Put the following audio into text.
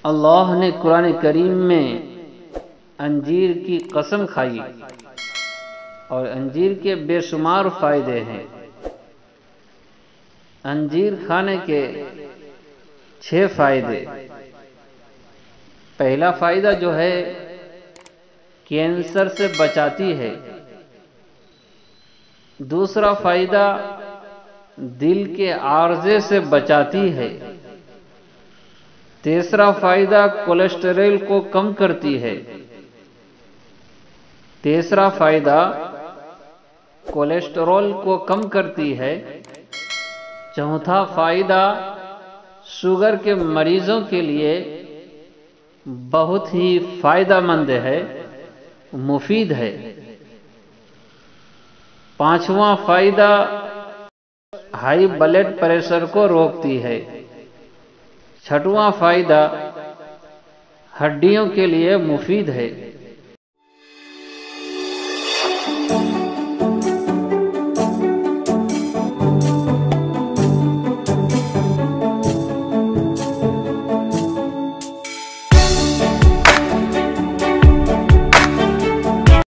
अल्लाह ने कुरान करीम में अंजीर की कसम खाई और अंजीर के बेशुमार फायदे हैं। अंजीर खाने के 6 फायदे। पहला फायदा जो है कैंसर से बचाती है। दूसरा फायदा दिल के आर्जे से बचाती है। तीसरा फायदा कोलेस्टेरॉल को कम करती है। तीसरा फायदा कोलेस्टेरॉल को कम करती है। चौथा फायदा शुगर के मरीजों के लिए बहुत ही फायदेमंद है, मुफीद है। पांचवा फायदा हाई ब्लड प्रेशर को रोकती है। छठवां फायदा हड्डियों के लिए मुफीद है।